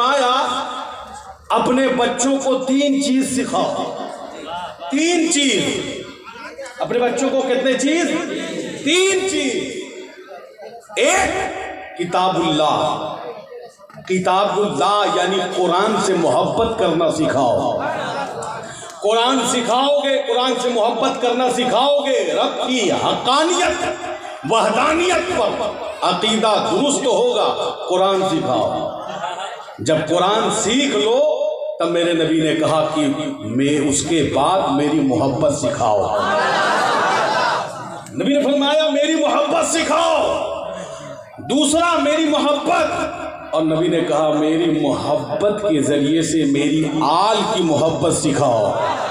फरमाया अपने बच्चों को 3 चीज सिखाओ। 3 चीज अपने बच्चों को, कितने चीज? 3 चीज। एक, किताबुल्लाह, किताबुल्लाह यानी कुरान से मोहब्बत करना सिखाओ। कुरान सिखाओगे, कुरान से मोहब्बत करना सिखाओगे, रब की हक़ानियत वहदानियत पर अकीदा दुरुस्त होगा। कुरान सिखाओ। जब कुरान सीख लो तब मेरे नबी ने कहा कि मैं उसके बाद मेरी मोहब्बत सिखाओ। नबी ने फरमाया मेरी मोहब्बत सिखाओ। दूसरा, मेरी मोहब्बत, और नबी ने कहा मेरी मोहब्बत के जरिए से मेरी आल की मोहब्बत सिखाओ।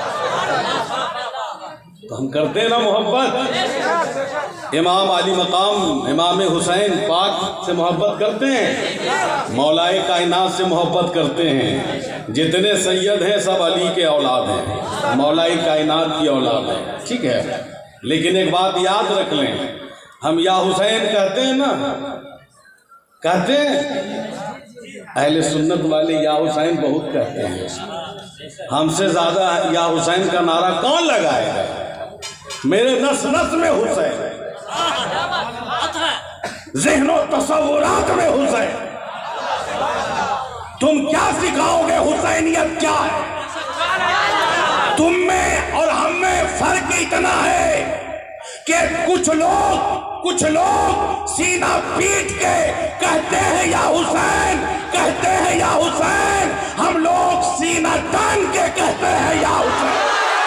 तो हम करते हैं ना मोहब्बत। इमाम अली मकाम इमाम हुसैन पाक से मोहब्बत करते हैं, मौलाए कायनात से मोहब्बत करते हैं। जितने सैयद हैं सब अली के औलाद हैं, मौलाए कायनात की औलाद हैं, ठीक है। लेकिन एक बात याद रख लें, हम या हुसैन कहते हैं ना, कहते हैं। अहले सुन्नत वाले या हुसैन बहुत कहते हैं। हमसे ज्यादा या हुसैन का नारा कौन लगाएगा? मेरे नस नस में हुसैन, ज़हनो तसव्वुरात में हुसैन। तुम क्या सिखाओगे? हुसैनियत क्या है? तुम में और हम में फर्क इतना है कि कुछ लोग सीना पीट के कहते हैं या हुसैन, कहते हैं या हुसैन। हम लोग सीना तान के कहते हैं या हुसैन।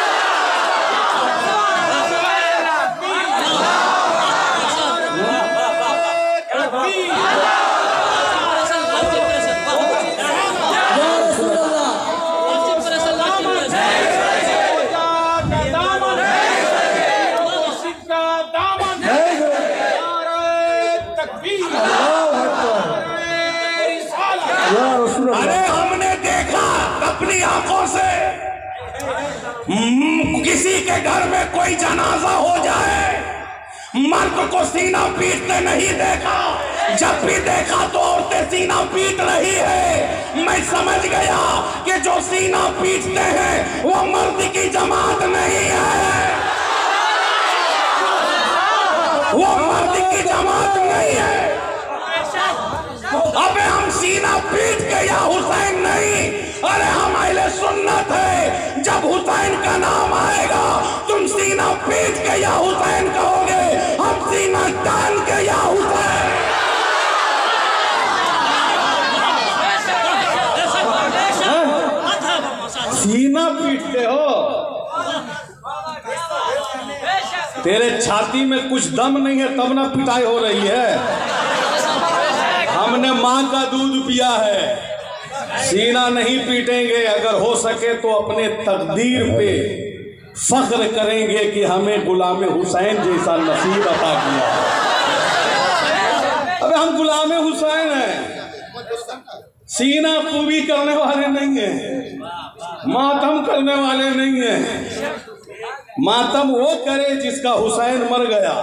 अरे हमने देखा अपनी आंखों से किसी के घर में कोई जनाजा हो जाए, मर्द को सीना पीटते नहीं देखा। जब भी देखा तो औरतें सीना पीट रही है। मैं समझ गया कि जो सीना पीटते हैं वो मर्द की जमात नहीं है, वो मर्द की जमात नहीं है। अबे हम सीना पीट के या हुसैन नहीं, अरे हम अहले सुन्नत है। जब हुसैन का नाम आएगा तुम सीना पीट के या हुसैन कहोगे, हम सीना तान के या हुसैन। सीना पीटते हो? तेरे छाती में कुछ दम नहीं है तब ना पिटाई हो रही है। हमने माँ का दूध पिया है, सीना नहीं पीटेंगे। अगर हो सके तो अपने तकदीर पे फख्र करेंगे कि हमें गुलाम हुसैन जैसा नसीब अता किया। अबे हम गुलाम हुसैन हैं, सीना खूबी करने वाले नहीं हैं, मातम करने वाले नहीं हैं। मातम वो करे जिसका हुसैन मर गया,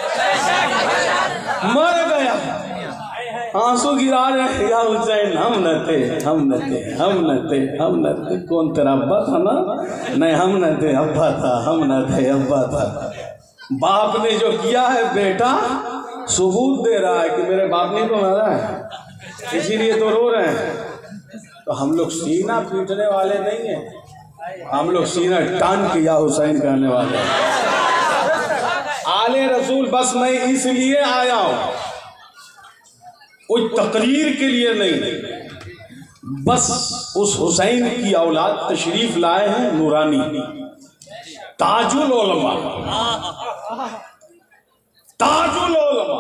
मर गया। आंसू गिरा रहे या हुसैन, हम न थे, हम न थे, हम न थे, हम न थे। कौन तेरा अब्बा था ना? नहीं, हम न थे, अब्बा था। हम न थे, अब्बा था। बाप ने जो किया है बेटा सबूत दे रहा है कि मेरे बाप ने तो मारा है, इसीलिए तो रो रहे हैं। तो हम लोग सीना पीटने वाले नहीं हैं, हम लोग सीना टान के या हुसैन कहने वाले हैं। आले रसूल बस मैं इसलिए आया हूँ, कोई तकरीर के लिए नहीं, बस उस हुसैन की औलाद तशरीफ लाए हैं नूरानी, ताजुल उलमा, ताजुल उलमा,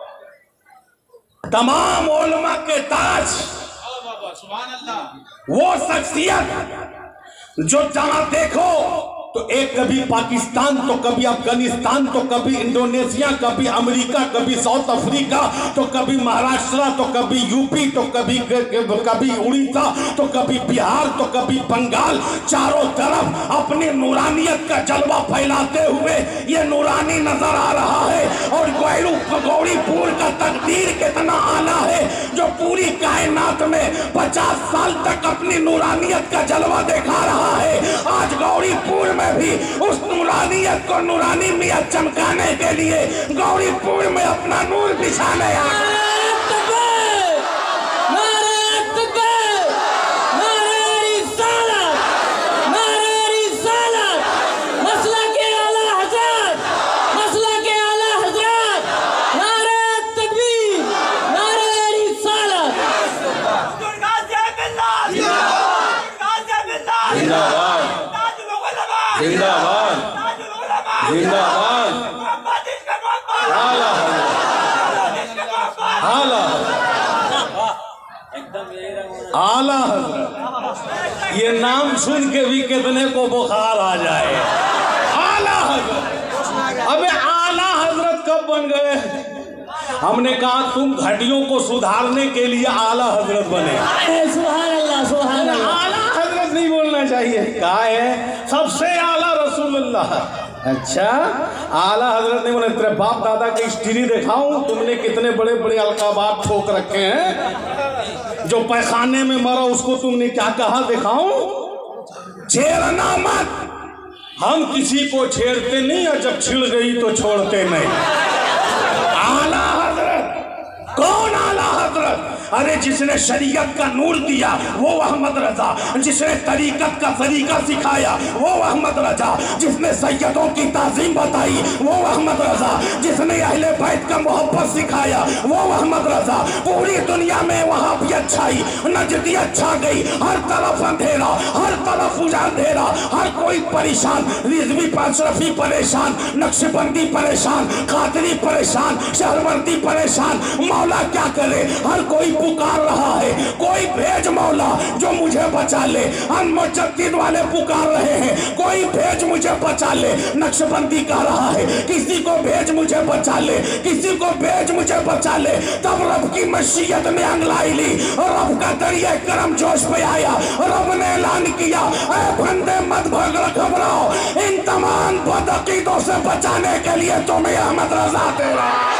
तमाम उलमा के ताज, वो शख्सियत जो जहां देखो तो तो एक कभी पाकिस्तान, तो कभी अफगानिस्तान, तो कभी इंडोनेशिया, कभी अमेरिका, कभी साउथ अफ्रीका, तो कभी महाराष्ट्र, तो कभी यूपी, तो कभी उड़ीसा, तो कभी बिहार, तो कभी बंगाल। चारों तरफ अपनी नूरानियत का जलवा फैलाते हुए ये नूरानी नजर आ रहा है। और गौरीपुर का तकदीर कितना आला है जो पूरी कायनात में 50 साल तक अपनी नूरानियत का जलवा दिखा रहा है। आज गौरीपुर में भी उस नूरानियत को नूरानियत चमकाने के लिए गौरीपुर में अपना नूर बिछाने आ गए। जिंदाबाद जिंदाबाद आला आला आला हजरत, ये नाम सुन के भी कितने को बुखार आ जाए। आला हजरत, अबे आला हजरत कब बन गए? हमने कहा तुम घटियों को सुधारने के लिए आला हजरत बने। सुभान अल्लाह, सुभान अल्लाह। आला हजरत नहीं बोलना चाहिए, कहा है सबसे आला रसूलुल्लाह। अच्छा, आला हजरत नहीं बोले। तेरे बाप दादा की हिस्ट्री दिखाऊं? तुमने कितने बड़े बड़े अलकाबात ठोक रखे हैं। जो पैखाने में मरा उसको तुमने क्या कहा दिखाऊं? छेड़ना मत। हम किसी को छेड़ते नहीं, और जब छिड़ गई तो छोड़ते नहीं। आला हजरत कौन? आला हजरत अरे जिसने शरीयत का नूर दिया वो अहमद रजा, जिसने तरीकत का तरीका सिखाया वो अहमद रजा, जिसने सैयदों की ताज़ीम बताई वो अहमद रजा, जिसने अहले बैत का मोहब्बत सिखाया वो अहमद रजा। पूरी दुनिया में वहाँ भी अच्छाई, नजदियत छा गई। हर तरफ अंधेरा, हर तरफ अंधेरा, हर कोई परेशान। रिजवी अशरफी परेशान, नक्शबंदी परेशान, खातरी परेशान, शहरवर्दी परेशान। मौला क्या करे? हर कोई पुकार रहा है, कोई भेज मौला जो मुझे बचा ले। हम मुजद्दिद वाले पुकार रहे हैं, कोई भेज मुझे बचा ले। नक्शबंदी कह रहा है किसी को भेज मुझे बचा ले, किसी को भेज मुझे बचा ले। तब रब की मशीयत ने अंगलाई ली, रब का दरिया करम जोश पे आया। रब ने ऐलान किया, ऐ बंदे मत घबराओ, इन तमाम बदअकीदों से बचाने के लिए तुम्हें अहमद रजा दे रहा।